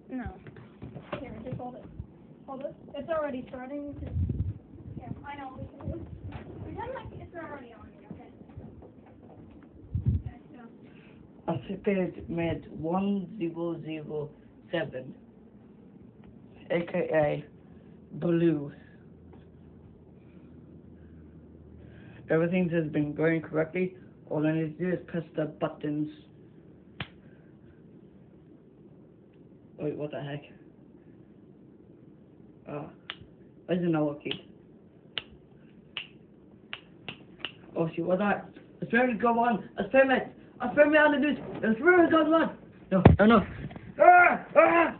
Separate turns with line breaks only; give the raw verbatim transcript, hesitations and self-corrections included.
No. Here, just hold it. Hold it. It's already starting to... Yeah, I know. We can do Pretend like it's already on here, okay? Okay, so...
Acipid mid one zero zero seven, aka Blue. Everything has been going correctly. All I need to do is press the buttons. Wait, what the heck? Ah, where's the now key? Oh, see what that? Experiment go on! Experiment! Experiment on the news! Experiment goes on! No, no, no! Ah! Ah!